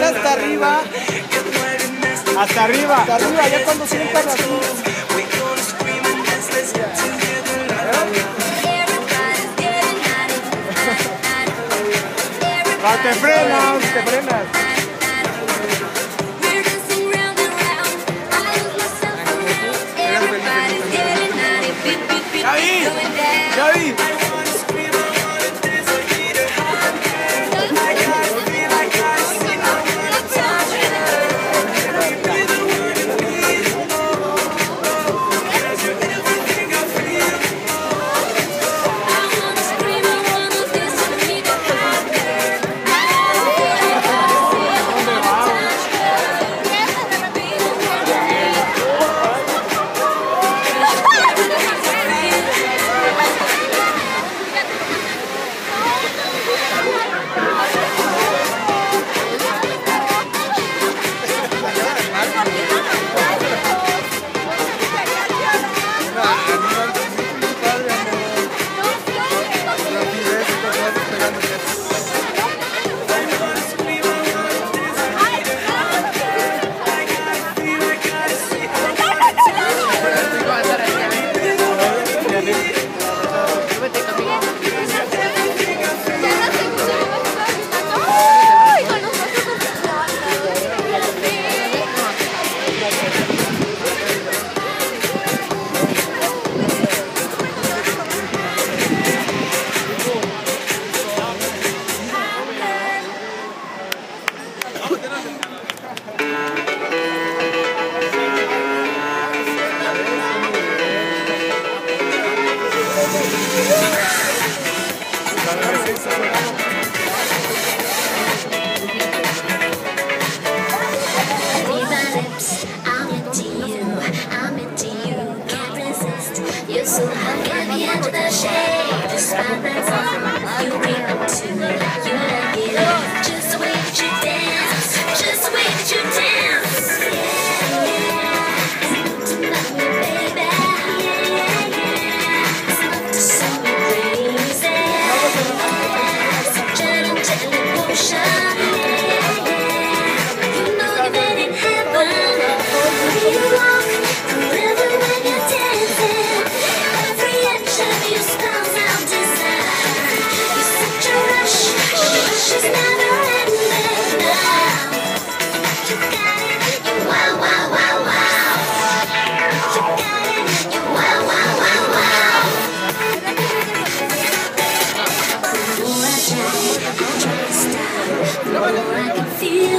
hasta arriba. Hasta arriba. Hasta arriba, ya cuando sientas así. No te frenas, te frenas. ¡Ya vi! ¡Ya vi! So how can we enter the shade? The spotlight's on. You bring them to me. You like it. Just the way that you dance. Just the way that you dance. Yeah, yeah. It's enough to love me, baby. Yeah, yeah, yeah. It's enough to set me crazy. Yeah. Such an angelic motion. Yeah, yeah. You know you've been in heaven. Where you walk, forever when you're dancing. You spells out desire. You're such a rush. The rush is never ending now. You got it. You wow, wow, wow, wow. You got it. You wow, wow, wow, wow. The more I try to stop, the more I can feel.